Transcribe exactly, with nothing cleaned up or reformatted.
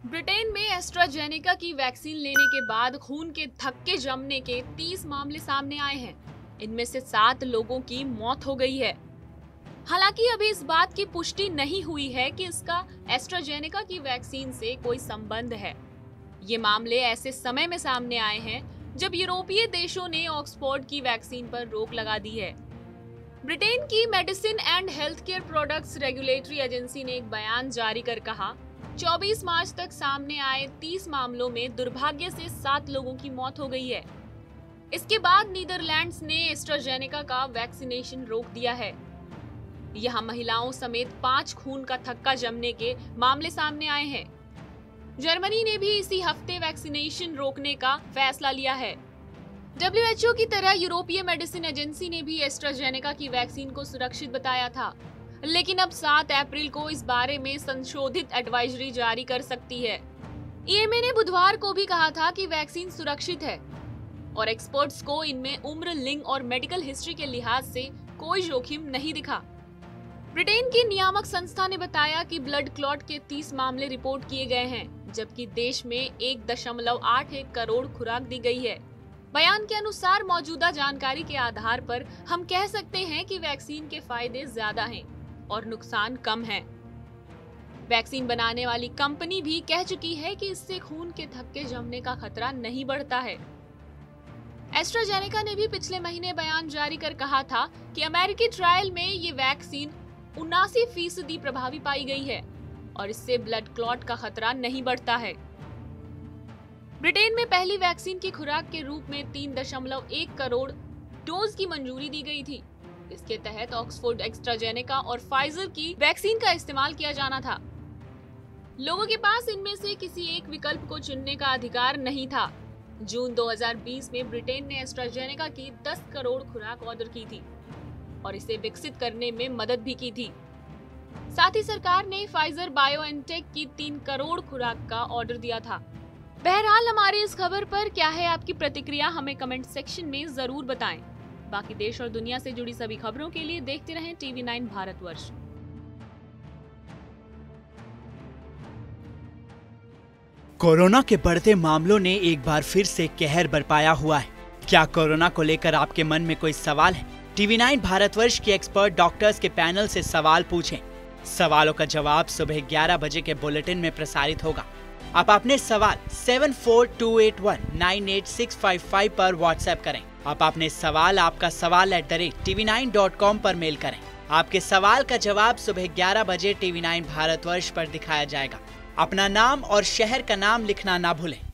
Britain में AstraZeneca की vaccine लेने के बाद खून के थक्के जमने के तीस मामले सामने आए हैं। इनमें से सात लोगों की मौत हो गई है। हालांकि अभी इस बात की पुष्टि नहीं हुई है कि इसका एस्ट्राजेनेका की वैक्सीन से कोई संबंध है। ये मामले ऐसे समय में सामने आए हैं जब यूरोपीय देशों ने ऑक्सफोर्ड की वैक्सीन पर रोक लगा दी है। ब्रिटेन की medicine and health care products regulatory agency ने एक बयान जारी कर कहा, चौबीस मार्च तक सामने आए तीस मामलों में दुर्भाग्य से सात लोगों की मौत हो गई है। इसके बाद नीदरलैंड्स ने एस्ट्राजेनेका का वैक्सीनेशन रोक दिया है। यहां महिलाओं समेत पांच खून का थक्का जमने के मामले सामने आए हैं। जर्मनी ने भी इसी हफ्ते वैक्सीनेशन रोकने का फैसला लिया है। डब्ल्यू एच ओ की तरह यूरोपीय मेडिसिन एजेंसी ने भी एस्ट्राजेनेका की वैक्सीन को सुरक्षित बताया था, लेकिन अब सात अप्रैल को इस बारे में संशोधित एडवाइजरी जारी कर सकती है। ई एम ए ने बुधवार को भी कहा था कि वैक्सीन सुरक्षित है और एक्सपर्ट्स को इनमें उम्र, लिंग और मेडिकल हिस्ट्री के लिहाज से कोई जोखिम नहीं दिखा। ब्रिटेन की नियामक संस्था ने बताया कि ब्लड क्लॉट के तीस मामले रिपोर्ट किए गए हैं, जबकि देश में एक दशमलव आठ एक करोड़ खुराक दी गई है। बयान के अनुसार मौजूदा जानकारी के आधार पर हम कह सकते हैं कि वैक्सीन के फायदे ज्यादा हैं और नुकसान कम है। वैक्सीन बनाने वाली कंपनी भी कह चुकी है कि इससे खून के थक्के जमने का खतरा नहीं बढ़ता है। एस्ट्राजेनेका ने भी पिछले महीने बयान जारी कर कहा था कि अमेरिकी ट्रायल में ये वैक्सीन उनासी फीसदी प्रभावी पाई गई है और इससे ब्लड क्लॉट का खतरा नहीं बढ़ता है। ब्रिटेन में पहली वैक्सीन की खुराक के रूप में तीन दशमलव एक करोड़ डोज की मंजूरी दी गई थी। इसके तहत ऑक्सफोर्ड, एस्ट्राजेनेका और फाइजर की वैक्सीन का इस्तेमाल किया जाना था। लोगों के पास इनमें से किसी एक विकल्प को चुनने का अधिकार नहीं था। जून दो हज़ार बीस में ब्रिटेन ने एस्ट्राजेनेका की दस करोड़ खुराक ऑर्डर की थी और इसे विकसित करने में मदद भी की थी। साथ ही सरकार ने फाइजर बायोएनटेक की तीन करोड़ खुराक का ऑर्डर दिया था। बहरहाल, हमारी इस खबर पर क्या है आपकी प्रतिक्रिया, हमें कमेंट सेक्शन में जरूर बताएं। बाकी देश और दुनिया से जुड़ी सभी खबरों के लिए देखते रहें टीवी नाइन भारतवर्ष। कोरोना के बढ़ते मामलों ने एक बार फिर से कहर बरपाया हुआ है। क्या कोरोना को लेकर आपके मन में कोई सवाल है? टीवी नाइन भारतवर्ष के एक्सपर्ट डॉक्टर्स के पैनल से सवाल पूछें। सवालों का जवाब सुबह ग्यारह बजे के बुलेटिन में प्रसारित होगा। आप अपने सवाल seven four two eight one nine eight six five five पर व्हाट्सएप करें। आप अपने सवाल आपका सवाल at the rate TV nine dot com पर मेल करें। आपके सवाल का जवाब सुबह ग्यारह बजे टीवी नाइन भारतवर्ष पर दिखाया जाएगा। अपना नाम और शहर का नाम लिखना ना भूलें।